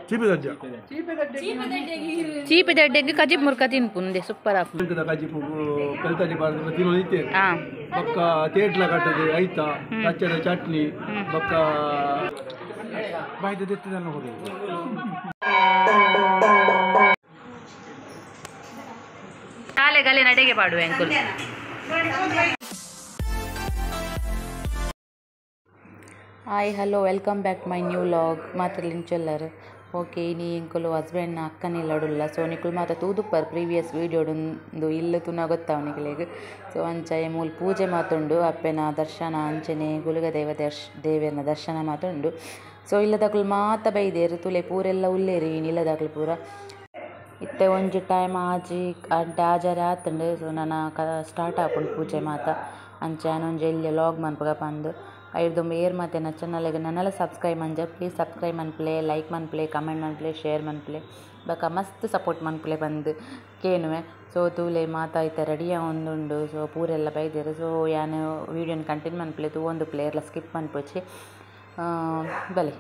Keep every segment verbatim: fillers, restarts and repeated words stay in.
ಚೀಪಿದಜ್ಜ ಚೀಪಿದಡ್ಡೆಗೆ ಕಜಿಪ್ ಮುರ್ಕ ತಿನ್ಪುಂದೆ super app ಕಜಿಪು ಕಲ್ತಾಜಿ ಬಾರ್ದು ತಿನ್ನೋದಿತ್ತೆ ಬೊಕ್ಕ ತೇಟ್ಲ ಕಟ್ಟದೆ ಐತ ಕಚ್ಚದ ಚಟ್ನಿ ಬೊಕ್ಕ ಬಾಯ್ದು ತೆತ್ತದನ್ನು ಹೋಗಿ ಶಾಲೆಗಲ್ಲಿ ನಡೆಗೆ ಪಾಡುವೆ ಅಂಕುಲ್. Hi hello welcome back my new vlog ಮಾತ್ರಲಿಂಚಲ್ಲರ್. ಓಕೆ ಇನಿ ಎಂಕುಲು ಹಸ್ಬೆಂಡ್ನ ಅಕ್ಕನಿಲ್ಲಡುಲ್ಲ ಸೊ ನಿಕುಲು ಮಾತ ತೂದುಪ್ಪರ್ ಪ್ರೀವಿಯಸ್ ವೀಡಿಯೋಡು ಇಲ್ಲು ತುನ ಗೊತ್ತಾವನಿಗಳಿಗೆ. ಸೊ ಅಂಚ ಮೂಲ ಪೂಜೆ ಮಾತುಂಡು ಅಪ್ಪೆನ ದರ್ಶನ ಅಂಚನೆ ಗುಲುಗ ದೇವ ದರ್ಶ್ ದೇವಿಯನ ದರ್ಶನ ಮಾತುಂಡು. ಸೊ ಇಲ್ಲದಾಕಲು ಮಾತ ಬೈದೇರು ತುಲೆ ಪೂರೆಲ್ಲ ಉಲ್ಲೇರಿ ಇಲ್ಲದಾಕಲು ಪೂರ ಇತ್ತೆ ಒಂಜಿ ಟೈಮ್ ಆಜಿ ಅಂಟೆ ಆಜಾರೆ ಆತುಂಡು. ಸೊ ನಾನು ಕ ಸ್ಟಾರ್ಟ್ ಆಪುಂಡು ಪೂಜೆ ಮಾತ ಅಂಚೆ ನಾನೊಂಜಿ ಎಲ್ಲಿ ಲಾಗ್ ಮನ್ಪಗ ಬಂದು ಐದು ಏರ್ ಮತ್ತೆ ನನ್ನ ಚಾನಲ್ಗೆ ನನ್ನೆಲ್ಲ ಸಬ್ಸ್ಕ್ರೈಬ್ ಮಂಜ ಪ್ಲೀಸ್ ಸಬ್ಸ್ಕ್ರೈಬ್ ಮನ್ಪ್ಲೆ ಲೈಕ್ ಮನ್ಪ್ಲೆ ಕಮೆಂಟ್ ಮನ್ಪ್ಲೆ ಶೇರ್ ಮನ್ಪ್ಲೆ ಬಕ ಮಸ್ತ್ ಸಪೋರ್ಟ್ ಮನ್ಪ್ಲೆ ಬಂದು ಕೇನುವೆ. ಸೊ ತೂಲೆ ಮಾತಾಯ್ತ ರೆಡಿಯ ಒಂದುಂಡು ಸೊ ಪೂರೆಲ್ಲ ಬೈದೇರು. ಸೊ ಯಾನು ವೀಡಿಯೋನ ಕಂಟಿನ್ಯೂ ಮನ್ಪ್ಲೆ ತೂ ಒಂದು ಪ್ಲೇ ಎಲ್ಲ ಸ್ಕಿಪ್ ಮನ್ಪೋಚಿ ಬಲೆ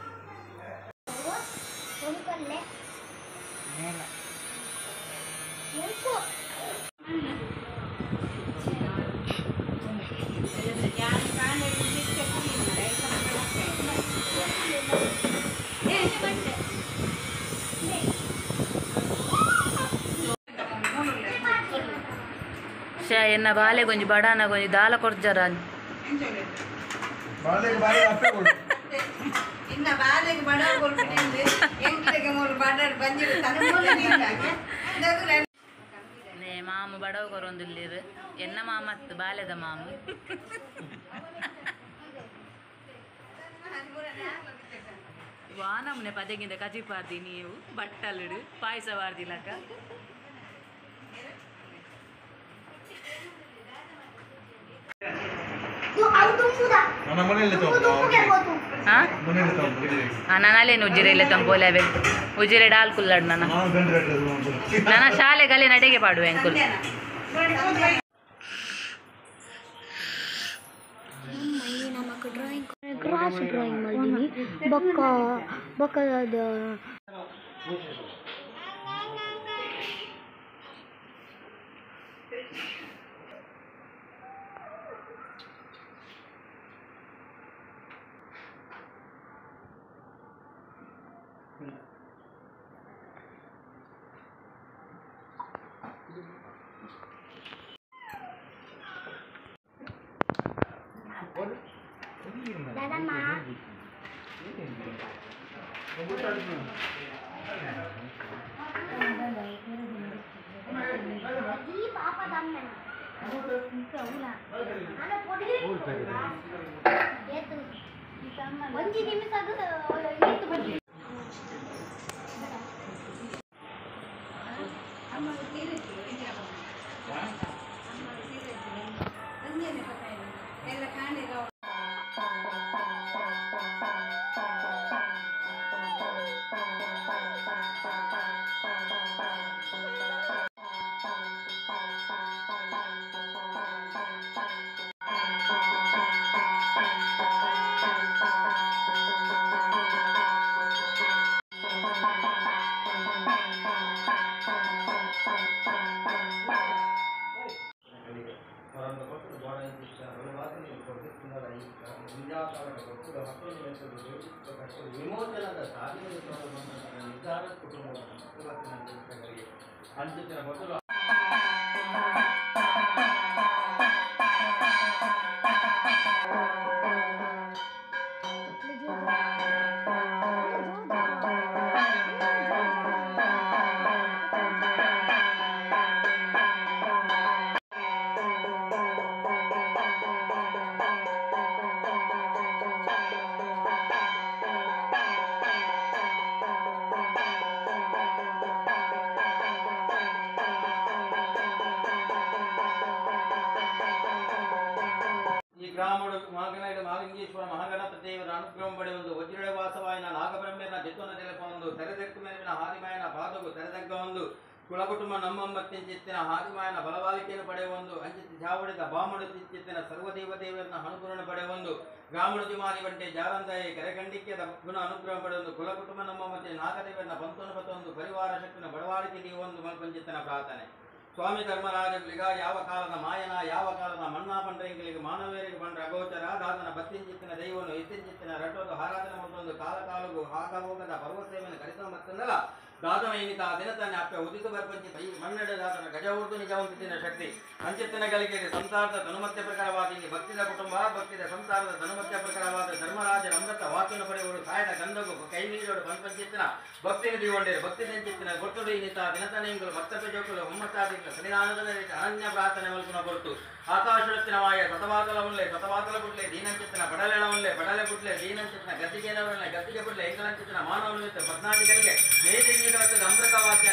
ಎನ್ನ ಬಾಲೆ ಗೊಂಜಿ ಬಡಾನ ಗೊಂಜಿ ದಾಲ ಕೊರ್ಜರ ಮಾಮು ಬಡವ ಕೊರೊಂದಿಲ್ಲಿರು ಎನ್ನ ಮಾಮತ್ತು ಬಾಲೆದ ಮಾಮು ವಾನಮ್ನೆ ಪದಗಿಂದ ಕಜಿಪಾರ್ದಿ ನೀವು ಬಟ್ಟಲುಡು ಪಾಯಸ ವಾರ್ದಿಲಕ್ಕ ನಾನಲ್ಲೇನು ಉಜಿರೆಲ್ಲ ತಂಬೋಲೆ ಉಜಿರೆ ಡಾಲ್ ಕುಲ್ಲಾಡು ನನ್ನ ನನ್ನ ಶಾಲೆಗಲ್ಲಿ ನಡೆಗೆ ಪಾಡುವೆ ಅಂಕುಲ್. ಕ್ರಾಸ್ ಡ್ರಾಯಿಂಗ್ ಮಾಡಿದ್ದೀನಿ ಬೊಕ್ಕ ಬೊಕ್ಕದ ಒಂದು ನಿಮಿಷ ವಿಮೋಚನದ ಸಾಧನೆ ನಿರ್ಧಾರ ಕುಟುಂಬ ಅಂಚಿನ ಮೊದಲು ಗ್ರಾಮದ ಮಹಾಗಣಾಯ ಮಹಾಲಿಂಗೇಶ್ವರ ಮಹಾಗಣಪತಿ ದೇವರ ಅನುಗ್ರಹ ಪಡೆಯುವುದು ವಜ್ರವಾಸವಾಯನ ನಾಗಬ್ರಹ್ಮನ ಜತ್ವನ ನೆಲೆಪ ಒಂದು ತೆರೆದೆಕ್ಕು ಮೇಲಿನ ಹಾರಿಮಾಯನ ಪಾದವು ತೆರೆದಗ್ಗ ಒಂದು ಕುಲಕುಟುಂಬ ನಮ್ಮಮ್ಮತ್ತಿನ ಹಾದಿಮಾಯನ ಬಲವಾಲಿಕೆಯನ್ನು ಪಡೆಯುವೊಂದು ಅಂಚಿತಿ ಜಾವಡಿದ ಬಾಮಡು ಚಿತ್ತಿನ ಸರ್ವದೇವದೇವರನ್ನ ಅನುಗ್ರಹವನ್ನು ಪಡೆಯುವೊಂದು ಗ್ರಾಮುಣತಿ ಮಾರಿ ಬಂಟೆ ಜಾರಂದಾಯಿ ಕರೆಖಂಡಿಕ್ಯದ ಗುಣ ಅನುಗ್ರಹ ಪಡೆಯೊಂದು ಕುಲಕುಟುಂಬ ನಮ್ಮಮ್ಮತ್ತಿನ ನಾಗದೇವರನ್ನ ಪಂತೊಂದು ಪತ್ತೊಂದು ಪರಿವಾರ ಶಕ್ತಿನ ಬಡವಾಳಿಕೆಗೆ ಒಂದು ಮಲ್ಪಂಚಿತ್ತನ ಪ್ರಾರ್ಥನೆ. ಸ್ವಾಮಿ ಧರ್ಮರಾಜಗಳಿಗೆ ಯಾವ ಕಾಲದ ಮಾಯನ ಯಾವ ಕಾಲದ ಮನ್ನಾ ಪಂಡ್ರೆಂಗಳಿಗೆ ಮಾನವರಿಗೆ ಪಂಡ್ರ ಅಗೋಚರ ದಾದನ ಬತ್ತಿಂಚಿತ್ತಿನ ದೈವವನ್ನು ಇತ್ತಿಂಚಿತ್ತಿನ ರಟೋದು ಹಾರಾಧನೆ ಮೊದಲೊಂದು ಕಾಲ ಕಾಲಗೂ ಹಾಕಹೋಗದ ಪರ್ವತೇವೆಯನ್ನು ಕರೆಸುವ ಮತ್ತೊಂದಲ್ಲ ದಾದನ ಇನ್ನಿತ ದಿನತಾನೆ ಅಪ್ಪ ಉದಿತು ಬರ್ಪಂಚಿತ ಈ ಮನ್ನಡೆ ದಾದನ ಗಜ ಉರ್ದು ನಿಜವಂತಿನ ಶಕ್ತಿ ಪಂಚಿತ್ತಿನ ಗಳಿಕೆಗೆ ಸಂಸಾರದ ತನುಮತ್ಯ ಪ್ರಕಾರವಾದ ಇಲ್ಲಿ ಭಕ್ತಿದ ಕುಟುಂಬ ಭಕ್ತಿದ ಸಂಸಾರದ ತನುಮತ್ಯ ಪ್ರಕಾರವಾದ ಧರ್ಮರಾಜರ ಅಮೃತ ವಾಕ್ಯನ ಪಡೆಯುವರು ಕಾಯದ ಗಂಧಗು ಕೈ ನೀಡೋಡು ಪಂಚಿತ್ತಿನ ಭಕ್ತಿ ನಿಧಿಗೊಂಡಿರು ಭಕ್ತಿ ನೆಂಚಿತ್ತಿನ ಗೊತ್ತುಡು ಇನ್ನಿತ ದಿನತಾನೆಗಳು ಭಕ್ತಪ್ಪ ಜೋಕುಲು ಹುಮ್ಮತ್ತಾದಿಗಳ ಸನ್ನಿಧಾನದ ಅನನ್ಯ ಪ್ರಾರ್ಥನೆ ಮಲ್ಪುನ ಕೊಡ್ತು ಆಕಾಶತ್ತಿನ ಮಾಯ ಸತವಾತಲ ಮುಲ್ಲೆ ಸತವಾತಲ ಬುಡ್ಲೆ ದೀನಂಚಿತ್ತಿನ ಬಡಲೆಳ ಮುಲ್ಲೆ ಬಡಲೆ ಬುಡ್ಲೆ ದೀನಂಚಿತ್ತಿನ ಗದ್ದಿಗೆನವರನ್ನ ಗದ್ದಿಗೆ ಬುಡ್ಲೆ ಎಂಕಲಂಚಿತ್ತಿನ ಮಾನವ ಪದ್ನಾದಿಗಳಿಗೆ ಮೇದಿಗೆ ಅಮೃತ ವಾಕ್ಯ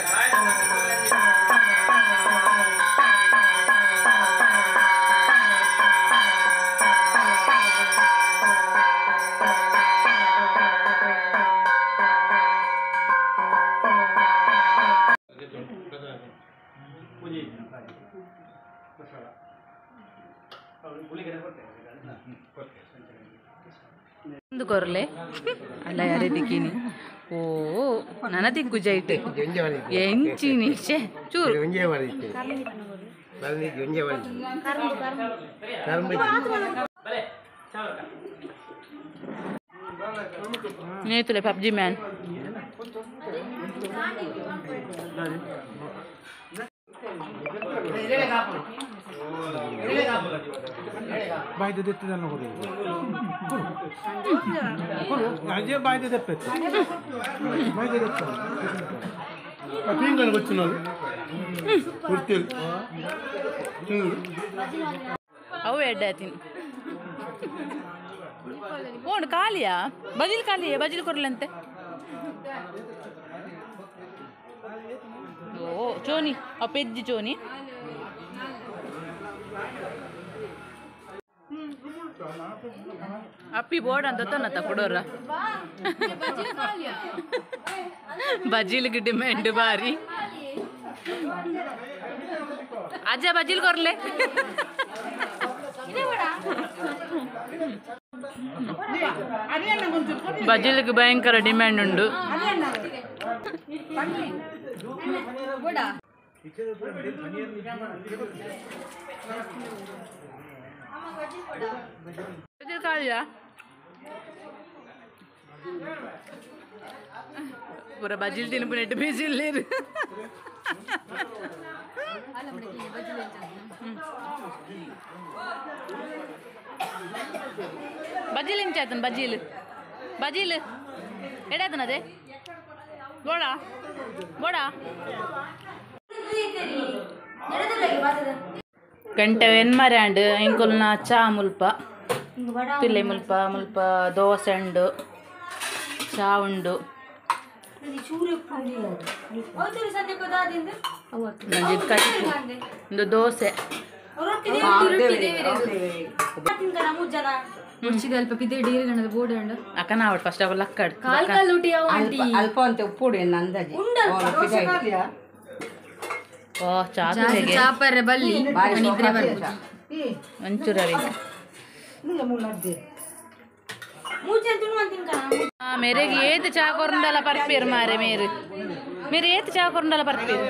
ಒಂದು ಕೊರ್ಲೆ ಅಲ್ಲ ಯಾರೇ ದಿಕ್ಕಿನಿ ಓ ನನ್ನ ದಿಕ್ಕು ಜೈಟ್ ಎಂಚಿನಿ ಶೇ ಚೂರು ನೇತುಲೆ ಪಬ್ಜಿ ಮ್ಯಾನ್ ಬಾಯ್ದು ದೆತ್ತಿದನ್ನು ಕೊಡಿ ಅಜೆ ಬಾಯ್ದು ದೆಪ್ಪೆತ್ತು ಬಾಯ್ದು ದೆತ್ತ ಪೀಂಗಲ್ ಗೊತ್ತು ನಾವು ಕುರ್ತಿಲ್ ಅವು ಎಡ್ಡೆ ತಿನ್ ಓಣ್ ಖಾಲಿಯಾ ಬಜಿಲ್ ಖಾಲಿಯೇ ಬಜಿಲ್ ಕೊರ್ಲಂತೆ ಓ ಚೋನಿ ಆ ಪೆಜ್ಜಿ ಚೋನಿ ಅಪ್ಪಿ ಬೋರ್ಡ್ ಅಂತ ತನ್ನತ್ತ ಕೊಡೋರ ಬಜಿಲ್ಗೆ ಡಿಮ್ಯಾಂಡ್ ಬಾರಿ ಅಜ್ಜ ಬಜಿಲ್ ಕೊರ್ಲೆ ಬಜಿಲ್ಗೆ ಭಯಂಕರ ಡಿಮ್ಯಾಂಡ್ ಉಂಟು पूरा बजिल तीन मिनट बेजिल ले बजिल इंच बजिल बजिल एडातन अदे बोड़ा बोड़ा ಗಂಟೆ ಎನ್ಮರ್ಯಾಂಡ್ ಇಂಕೊಲ್ನ ಚಾ ಮುಲ್ಪ ಪಿಲ್ಲೆ ಮುಲ್ಪ ಮುಲ್ಪ ದೋಸೆ ಉಂಡು ಚಾ ಉಂಡು ಒಂದು ದೋಸೆ ಅಕ್ಕ ನಾವ್ ಫಸ್ಟ್ ಆಫ್ ಲಕ್ಕಡ್ ಅಲ್ಪ ಅಂತ ಉಪ್ಪು ಅಂದಾಜಿ ಓ ಚಾಪರ್ ಬಲ್ಲಿ ಮಂಚೂರವಿ मेरे ఏది చాకొరండల పర్పేరు మారే మీరు మీరు ఏది చాకొరండల పర్పేరు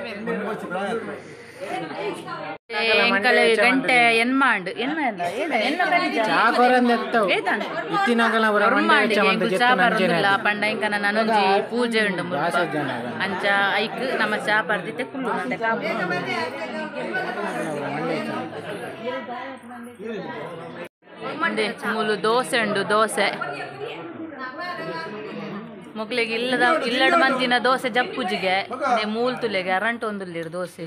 ಎಂಕಲೆ ಗಂಟೆ ಎನ್ಮಾಂಡ್ ಎನ್ನ ಏನ ಎನ್ನ ಚಾಕೊರಂದೆತ್ತೋ ಏತಾನ ಇತ್ತಿನಗಲ ಬರಮಾಂಡ್ ಚಾ ಬರಲ್ಲ ಪಂಡ ಇಂಕನ ನನಂಜಿ ಪೂಜೆ ಉಂಡು ಅಂಚ ಐಕ್ ನಮ್ಮ ಚಾ ಬರ್ದಿತ್ತೆ ಕುಲ್ಲು ಮಂಡೆ ಮೂಲು ದೋಸೆ ಉಂಡು ದೋಸೆ ಮಕ್ಳಿಗೆ ಇಲ್ಲದ ಇಲ್ಲಡು ಮಂಜಿನ ದೋಸೆ ಜಪ್ಪುಜಿಗೆ ಮೂಲ್ ತುಲೆಗೆ ಅರಂಟು ಒಂದುಲ್ಲಿರು ದೋಸೆ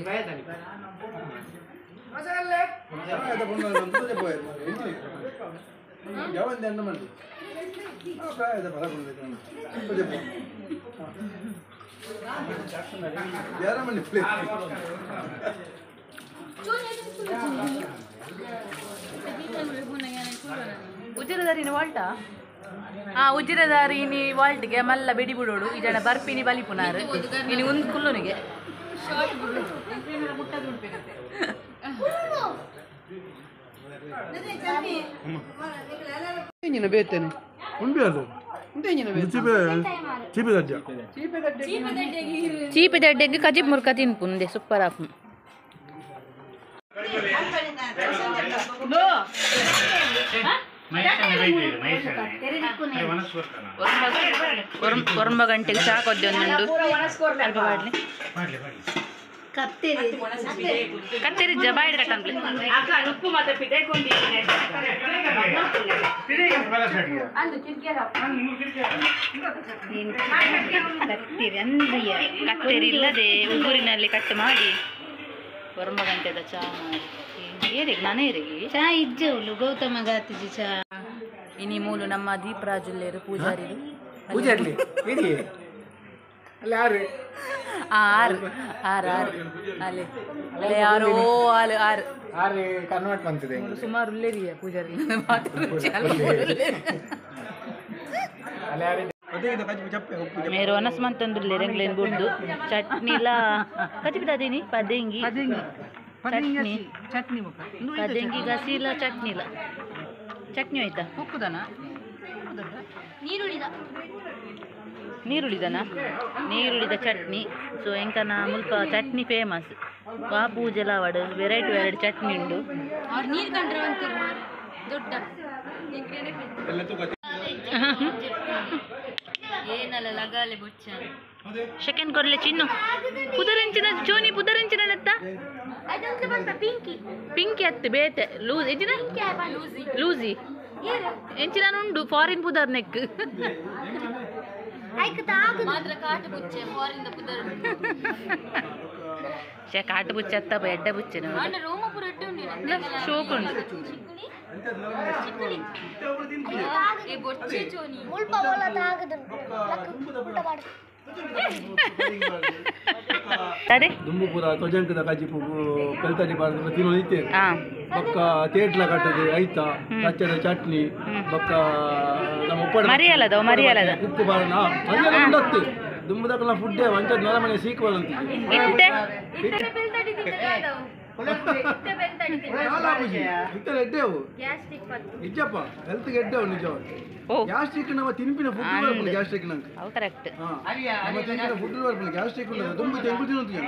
ಉಜಿರದಾರಿನ ವಾಲ್ಟಾ ಆ ಉಜಿರದಾರಿನಿ ವಾಲ್ಟ್ಗೆ ಮಲ್ಲ ಬೆಡಿ ಬಿಡೋಡು ಈ ಜನ ಬರ್ಪಿನಿ ಬಲಿಪುನಾರು ಇನಿ ಒಂದು ಕುಲ್ಲುನಿಗೆ Ini betene. Undi ಅದು. ಚೀಪೆ ಚೀಪೆ ದಜ್ಜ. ಚೀಪೆ ದಡ್ಡೆಗೆ ಕಜಿಬ್ ಮುರ್ಕ ತಿನ್ಪುಂದೆ ಸೂಪರ್ ಆಪು. ಒರಂಬ ಗಂಟೆಗೆ ಸಾಕೊದ್ದೆ ಒಂದುಂಡು ಅಲ್ಪ ಮಾಡ್ಲಿ ಕತ್ತೇರಿ ಜಬಾಯಿಡ್ ಕಟ್ಟಂಪ್ಲೆ ಉಪ್ಪು ಮಾತ್ರ ಕತ್ತೇರಿ ಇಲ್ಲದೆ ಉಗುರಿನಲ್ಲಿ ಕಟ್ ಮಾಡಿ ಒರಂಬ ಗಂಟೆದ ಚಾ ಮಾಡಿ ಏರಿಗೆ ನಾನೇರಿಗೆ ಚಾ ಇಜ್ಜವಳು ಗೌತಮ ಗಾತಿಜಿ ಚಾ ಇನಿ ಮೂಲು ನಮ್ಮ ದೀಪರಾಜುಲ್ಲೇರು ಪೂಜಾರಿ ಪೂಜಾರಿ ಇಡಿ ಅಲ್ಲ ಯಾರು ಆರು ಆರು ಆರು ಅಲ್ಲಿ ಅಲ್ಲೇ ಯಾರೋ ಆರು ಆರು ಆರು ಕನ್ವರ್ಟ್ ಬಂತಿದೆ ಸುಮಾರು ಉಲ್ಲೇರಿಯ ಪೂಜಾರಿ ಮೇರು ಅನಸ್ಮಂತಂದುಲ್ಲೆ ರೆಂಗ್ಲೇನ್ ಗುಡ್ಡು ಚಟ್ನಿಲ ಕಚಿಬಿದಾದೀನಿ ಪದಂಗಿ ಚಟ್ನಿ ಚಟ್ನಿ ಪದಂಗಿ ಗಸಿಲ ಚಟ್ನಿಲ ಚಟ್ನಿ ಆಯ್ತಾ ಉಪ್ಪುದನ ನೀರುಳಿದ ನೀರುಳಿದನ ನೀರುಳಿದ ಚಟ್ನಿ ಸೊ ಎಂಕನ ಮುಲ್ಪ ಚಟ್ನಿ ಫೇಮಸ್ ವಾ ಪೂಜೆಲ ಅವಡು ವೆರೈಟಿ ವೆರೈಟಿ ಚಟ್ನಿ ಉಂಡು ನೀರು ಕಂಡ್ರೆ ಅಂತೀರಿ ದೊಡ್ಡ ಏನಲ್ಲ ಲಗಾಲೆ ಬೊಚ್ಚ ಸೆಕೆಂಡ್ ಕೊರ್ಲೆ ಚಿನ್ನು ಪುದರಂಚಿನ ಚೋನಿ ಪುದರಂಚಿನ ನೆತ್ತ ಅದೊಂದು ಬಂತ ಪಿಂಕಿ ಪಿಂಕಿ ಅತ್ತೆ ಬೇತೆ ಲೂಸ್ ಎಂಚಿನ ಲೂಸಿ ಎಂಚಿನ ಉಂಡು ಫಾರಿನ್ ಪುದರ್ ನೆಕ್ ಮಾತ್ರ ಕಾಟು ಬುಚ್ಚೆ ಫಾರಿನ್ ಪುದರ್ ಶೇ ಕಾಟು ಬುಚ್ಚೆ ಅತ್ತ ಎಡ್ಡೆ ಬುಚ್ಚೆ ಅಣ್ಣ ರೋಮಪುರ ಎಡ್ಡೆ ಉಂಡು ಶೋಕ್ ಉಂಡು ಏ ಬೊಚ್ಚೆ ಚೋನಿ ಮುಲ್ಪ ಒಲ ತಾಗದು ಊಟ ಮಾಡು ತಡೆ ದುಂಬುಪುರ ತೊಜಂಕದ ಕಾಜಿಪು ಕಲ್ತಡಿ ಬಾರ್ದು ತಿನ್ನೋ ಐತೆ ಬಕ್ಕ ತೇಟ್ಲ ಕಟ್ಟದೆ ಐತ ಕಚ್ಚದ ಚಟ್ನಿ ಬಕ್ಕ ನಮ್ಮ ಉಪ್ಪಡ ಮರಿಯಲ್ಲದ ಮರಿಯಲ್ಲದ ಉಪ್ಪು ಬಾರಣ ಮರಿಯಲ್ಲ ಉಂಡತ್ತು ದುಂಬುದಕ್ಕಲ್ಲ ಫುಡ್ಡೇ ಒಂಚದ ನರ ಮನೆ ಸೀಕ್ವಲ್ ಅಂತ ಇಟ್ಟೆ ಇತ್ತೆ ಬೆಲ್ತಡಿ ತಿನ್ನಲಾದವು ಇತ್ತೆ ಬೆಲ್ತಡಿ ಇತ್ತಲ್ಲ ಎಡ್ಡೆವು ಗ್ಯಾಸ್ಟ್ರಿಕ್ ಪತ್ತು ನಿಜಪ್ಪ ಹೆಲ್ತ್ಗೆ ಎಡ್ಡೆವು ನಿಜ ಓ ಗ್ಯಾಸ್ಟ್ರಿಕ್ ನಮ್ಮ ತಿನ್ಪಿನ ಫುಡ್ ಬರ್ಬೋದು ಗ್ಯಾಸ್ಟ್ರಿಕ್ ನಂಗೆ ಅವು ಕರೆಕ್ಟ್ ನಮ್ಮ ತಿನ್ಪಿನ ಫುಡ್ ಬರ್ಬೋದು ಗ್ಯಾಸ್ಟ್ರಿಕ್ ಉಂಟು ದುಂಬು ತೆಂಗು ತಿನ್ನೋದು ಜನ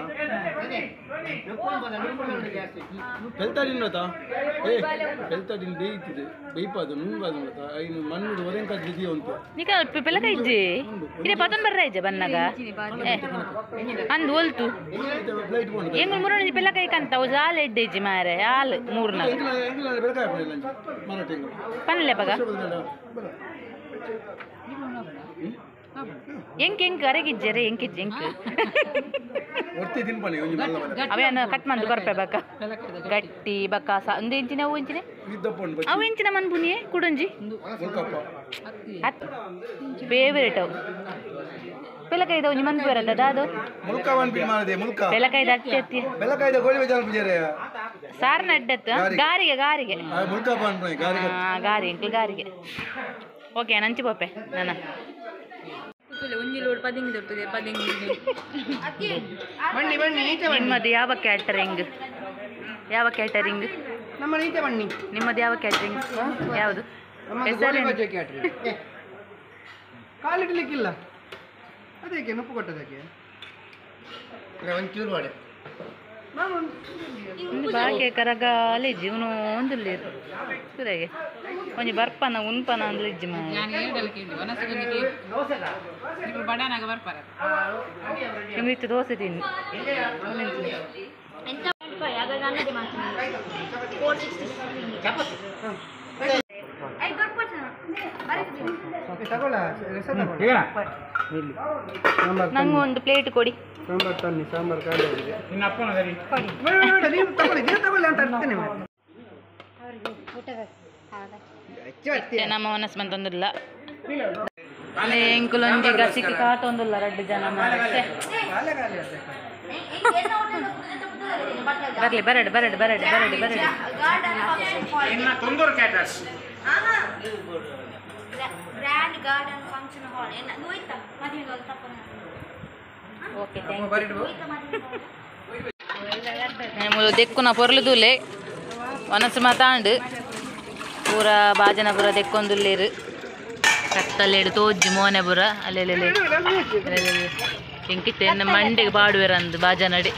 ಹೆಲ್ತಾಡಿನತ ಏ ಹೆಲ್ತಾಡಿನ ಬೇಯ್ತಿದೆ ಬೇಯ್ಪಾದು ನುಂಗಾದು ಮತ ಐನು ಮಣ್ಣು ಒರೆಂಕಾದ ಬಿಸಿಯ ಉಂಟು ನಿಕ ಪೆಲಕ ಇಜ್ಜಿ ಇಡೆ ಪತನ್ ಬರ್ರ ಇಜ್ಜೆ ಬನ್ನಗ ಅಂದ್ ಒಲ್ತು ಫ್ಲೈಟ್ ಕೊಂಡು ಎಂಗ್ ಮುರಣ ಪೆಲಕ ಇಕಂತ ಅವು ಜಾಲ ಎಡ್ಡೆ ಇಜ್ಜಿ ಮಾರೆ ಹಾಲ್ ಮೂರ್ನ ಎಂಗ್ಲ ಬೆಳಕಾಯ ಪಡಲ್ಲ ಮರ ತೆಂಗು ಪನ್ಲೆ ಪಗ ಎಂಕ್ ಎಂಕ್ ಅರೆಗಿಜ್ಜರೆ ಎಂಕಿಜ್ಜೆ ಎಂಕ್ ಒತ್ತಿ ತಿನ್ಪಣಿ ಒಂಜಿ ಮಲ್ಲ ಮಲ್ಲ ಅವೇನು ಕಟ್ ಮಂದು ಬರ್ಪೆ ಬಕ ಗಟ್ಟಿ ಬಕ ಒಂದು ಇಂಚಿನ ಅವು ಇಂಚಿನ ಇದ್ದಪ್ಪಂಡು ಅವು ಇಂಚಿನ ಮನ್ಪುನಿಯೇ ಕುಡಂಜಿ ಮುಲ್ಕಪ್ಪ ಹತ್ ಫೇವರೇಟ್ ಅವು ಪೆಲಕಾಯ್ದ ಒಂಜಿ ಮನ್ಪು ಬರತ್ತದ ಅದು ಮುಲ್ಕ ಒನ್ ಪಿನ್ ಮಾಡದೆ ಮುಲ್ಕ ಪೆಲಕಾಯ್ದ ಅತ್ತಿ ಅತ್ತಿ ಬೆಲಕಾಯ್ದ ಗೋಳಿ ಬಜಾರ್ ಬಿಜಾರೆ ಸಾರ್ನ ಅಡ್ಡತ್ತು ಗಾರಿಗೆ ಗಾರಿಗೆ ಮುಲ್ಕ ಪಾನ್ ಪಣಿ ಗಾರಿ ಹಾ ಗಾರಿ ಎಂಕ್ಲು ಗಾರಿಗೆ ಓಕೆ ನಂಚಿ ಪೊಪ್ಪೆ ನನ್ನ ಒಂಜಿ ಲೋಡ್ ಪದಿಂಗಿ ದೊಡ್ಡದೆ ಪದಿಂಗಿ ಬನ್ನಿ ಬನ್ನಿ ಈಚೆ ಬನ್ನಿ ನಿಮ್ಮದು ಯಾವ ಕ್ಯಾಟರಿಂಗ್ ಯಾವ ಕ್ಯಾಟರಿಂಗ್ ನಮ್ಮ ಈಚೆ ಬನ್ನಿ ನಿಮ್ಮದು ಯಾವ ಕ್ಯಾಟರಿಂಗ್ ಯಾವುದು ನಮ್ಮದು ಗೋಳಿ ಬಜೆ ಕ್ಯಾಟ್ರಿ ಕಾಲಿಡ್ಲಿಕ್ಕಿಲ್ಲ ಅದಕ್ಕೆ ನೊಪ್ಪು ಕೊಟ್ಟದಕ್ಕೆ ಒಂಚೂರು ಮಾಡಿ ಒಂದು ಬಾಕೆ ಕರಗ ಅಲಿಜ್ಜಿ ಇವನು ಒಂದುಲ್ಲೇರು ಸುರೆಗೆ ಒಂಜಿ ಬರ್ಪನ ಉನ್ಪನ ಅಂದ್ರೆ ಇಜ್ಜಿ ಮಾ ನಿಮ್ಮಿತ್ತು ದೋಸೆ ತಿನ್ನಿ ನಂಗೆ ಒಂದು ಪ್ಲೇಟ್ ಕೊಡಿ ಸಾಂಬಾರ್ ತನ್ನಿ ಸಾಂಬಾರ್ ಖಾಲಿ ಆಗಿದೆ ನೀವು ತಗೊಳ್ಳಿ ನೀವು ತಗೊಳ್ಳಿ ಅಂತ ಅರ್ಥನೆ ಮಾಡಿ ನಮ್ಮ ಮನಸ್ಸು ಬಂತಂದಿಲ್ಲ ಎಂಕುಲೊಂಜಿ ಗಸಿಗೆ ಕಾತೊಂದಿಲ್ಲ ರಡ್ಡು ಜನ ಬರ್ಲಿ ಬರಡು ಬರಡು ಬರಡು ಬರಡು ಬರಡು ಗ್ರ್ಯಾಂಡ್ ಗಾರ್ಡನ್ ಫಂಕ್ಷನ್ ಹಾಲ್ ಏನು ಹೋಯ್ತಾ ಮದುವೆ ತಪ್ಪ ಓಕೆ ಥ್ಯಾಂಕ್ ಯು మేము దెక్కున పొరలుదులే వనసు మాతాండు ಪೂರ ಬಾಜನ ಪೂರ ದೆಕ್ಕೊಂದುಲ್ಲೇರು ಕತ್ತಲೇಡು ತೋಜ್ಜಿ ಮೋನೆ ಪೂರ ಅಲ್ಲೆಲ್ಲೆ ಎಂಕಿತ್ತೆ ಎನ್ನ ಮಂಡೆಗೆ ಪಾಡುವೆರಂದು ಬಾಜನಡಿ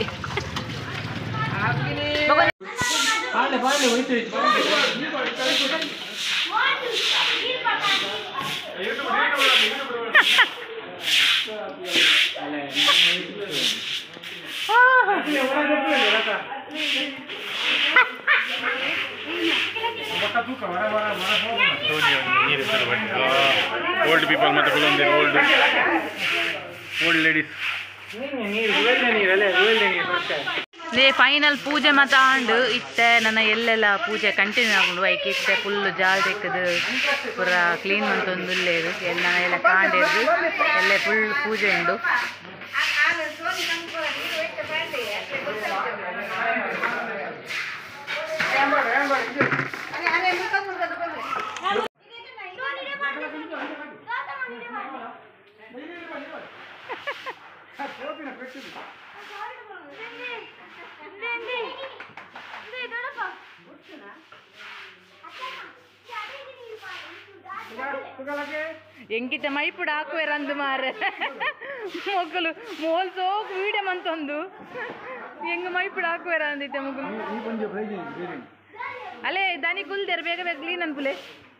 ಓಲ್ಡ್ ಪೀಪಲ್ ಮತ್ತೆ ಕೆಲವೊಂದು ಓಲ್ಡ್ ಓಲ್ಡ್ ಲೇಡೀಸ್ ಲೇ ಫೈನಲ್ ಪೂಜೆ ಮತ ಆಂಡು ಇತ್ತೆ ನನ್ನ ಎಲ್ಲೆಲ್ಲ ಪೂಜೆ ಕಂಟಿನ್ಯೂ ಆಗುಂಡು ಐಕ್ ಇತ್ತೆ ಫುಲ್ ಜಾಲ್ ತೆಕ್ಕದು ಪೂರ ಕ್ಲೀನ್ ಮಂತೊಂದುಲ್ಲೇರು ಎಲ್ಲ ಎಲ್ಲ ಕಾಂಡಿರ್ದು ಎಲ್ಲೇ ಫುಲ್ ಪೂಜೆ ಉಂಡು ಎಂಕಿತ ಮೈಪುಡ ಹಾಕುವೆರಂದು ಮಾರೆ ಮೊಗ್ಗಲು ಮೋಲ್ ಸೋಕು ವೀಡಿಯೋ ಮಂತೊಂದು ಹೆಂಗ ಮೈಪುಡ ಹಾಕುವೆರ ಅಂದಿತ್ತೆ ಮೊಗ್ಗಲು ಅಲ್ಲೇ ದನಿ ಕುಲ್ದೇರು ಬೇಗ ಬೇಗ ಕ್ಲೀನ್ ಅನ್ಪುಲೆ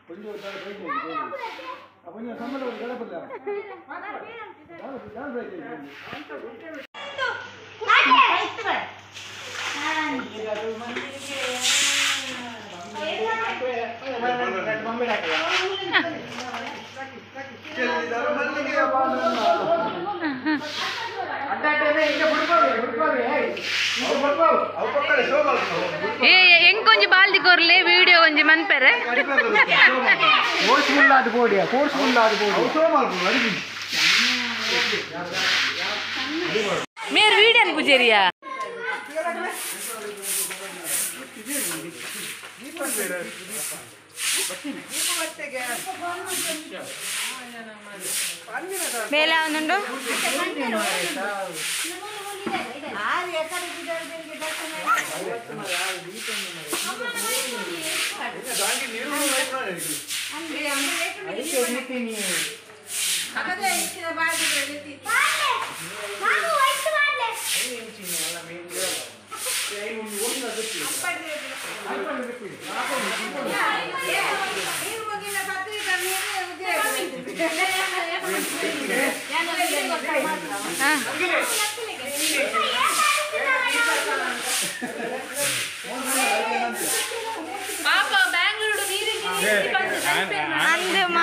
ಏ ಹೆಂಗ್ ಕೊಂಚ ಬಾಲ್ದಿ ಕೊರ್ಲೆ ವಿಡಿಯೋ ಒಂಜಿ ಮನ್ಪೆರೆ ಮೇರ್ ವಿಡಿಯೋ ಪೂಜೇರಿಯಾ ಮೇಲೆ ಅವನುಂಡು ಪಾಪ ಬ್ಯಾಂಗ್ಳೂರು ಅಂದಮ್ಮ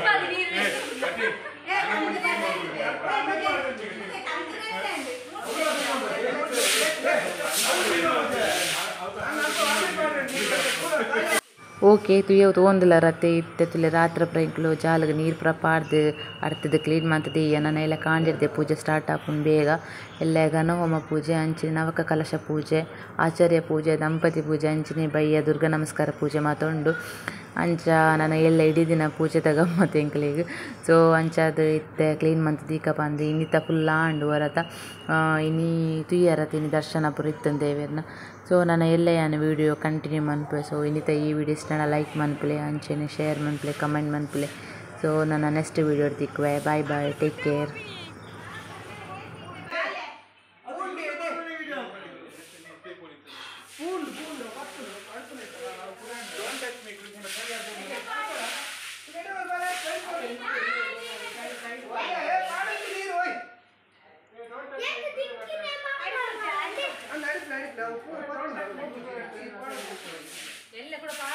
ಓಕೆ ತುಯ್ಯವು ತೊಗೊಂದಿಲ್ಲ ರತ್ತೆ ಇತ್ತೆ ರಾತ್ರಿ ಪ್ರೈಕ್ಲು ಜಾಲಿಗೆ ನೀರು ಪ್ರಪಾಡ್ದು ಅಡ್ತದೆ ಕ್ಲೀನ್ ಮಾಡ್ತದೆ ನನ್ನ ಎಲ್ಲ ಕಾಂಡಿರ್ದೆ ಪೂಜೆ ಸ್ಟಾರ್ಟ್ ಆಪುಂಡು ಬೇಗ ಎಲ್ಲ ಗಣಹೋಮ ಪೂಜೆ ಅಂಚಿನ ನವಕ ಕಲಶ ಪೂಜೆ ಆಚಾರ್ಯ ಪೂಜೆ ದಂಪತಿ ಪೂಜೆ ಅಂಚಿನ ಬಯ್ಯ ದುರ್ಗಾ ನಮಸ್ಕಾರ ಪೂಜೆ ಮಾತೊಂಡು ಅಂಚ ನಾನು ಎಲ್ಲ ಇಡೀ ದಿನ ಪೂಜೆ ತಗಮ್ಮತ್ತು ಎಂಕ್ಲಿಗೆ ಸೊ ಅಂಚದು ಇತ್ತೆ ಕ್ಲೀನ್ ಮಂತ್ ದೀಕ ಬಂದು ಇನ್ನಿತ್ತ ಫುಲ್ ಆಂಡು ವರತ ಇನ್ನಿ ತುಯ್ಯರತ ಇನ್ನು ದರ್ಶನ ಪುರ ಇತ್ತಂದು ದೇವೇರ್ನ ಸೊ ನಾನು ಎಲ್ಲೇ ನಾನು ವೀಡಿಯೋ ಕಂಟಿನ್ಯೂ ಮನ್ಪೆ ಸೊ ಇನ್ನಿತ್ತ ಈ ವಿಡಿಯೋ ಇಷ್ಟ ಲೈಕ್ ಮನ್ಪಲೆ ಅಂಚೆನೆ ಶೇರ್ ಮನ್ಪಲೆ ಕಮೆಂಟ್ ಮನ್ಪಲೆ ಸೊ ನನ್ನ ನೆಕ್ಸ್ಟ್ ವೀಡಿಯೋ ದಿಕ್ಕುವೆ ಬಾಯ್ ಬಾಯ್ ಟೇಕ್ ಕೇರ್ ಎಲ್ಲ ಕೂಡ